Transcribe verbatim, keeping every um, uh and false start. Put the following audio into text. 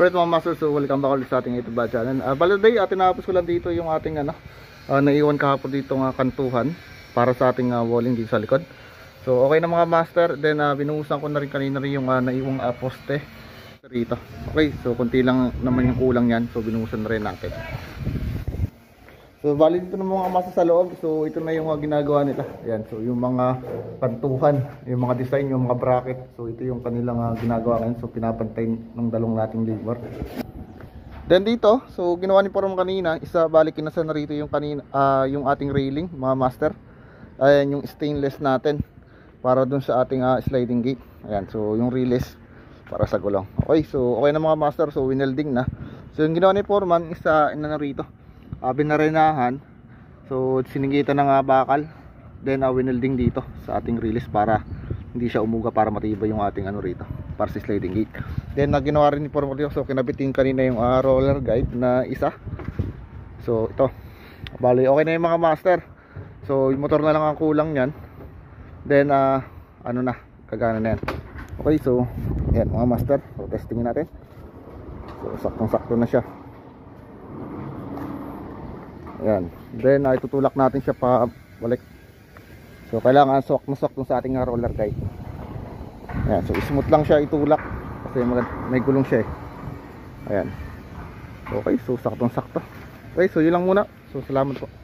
Alright mga master, so welcome back ulit sa ating YouTube channel. uh, Baladay, uh, tinapos ko lang dito yung ating ano, uh, naiwan kahapon dito ng uh, kantuhan para sa ating uh, walling dito sa likod. So okay na mga master. Then uh, binuhusan ko na rin kanina rin yung uh, naiwang uh, poste rito. Okay, so konti lang naman yung kulang yan, so binuhusan na rin natin. So bali dito ng mga masa sa loob. So ito na yung uh, ginagawa nila. Ayan, so yung mga kantuhan, yung mga design, yung mga bracket. So ito yung kanilang uh, ginagawa ngayon. So pinapantay ng dalong nating labor. Then dito, so ginawa ni Porom kanina, isa bali kinasa na rito yung kanina, uh, yung ating railing mga master. Ayan yung stainless natin para dun sa ating uh, sliding gate. Ayan, so yung release para sa gulong. Okay, so okay na mga master. So winelding na. So yung ginawa ni Foreman, isa ina na rito. Uh, binarenahan, so siningitan ng uh, bakal, then uh, winelding dito sa ating release para hindi siya umuga, para matibay yung ating ano rito para sa sliding gate. Then uh, ginawa rin ni Pormolio, so kinabitin kanina yung uh, roller guide na isa. So ito bali okay na yung mga master. So yung motor na lang ang kulang nyan. Then uh, ano na, kagana na yan. Okay, so yan mga master, so testingin natin. So saktong sakto na siya. Ayan. Then uh, itutulak natin siya pa balik. So kailangan swak na swak sa ating uh, roller guide. Ayan. So smooth lang siya itulak kasi may gulong siya eh. Ayan. Okay, so saktong sakto. Okay, so yun lang muna. So salamat po.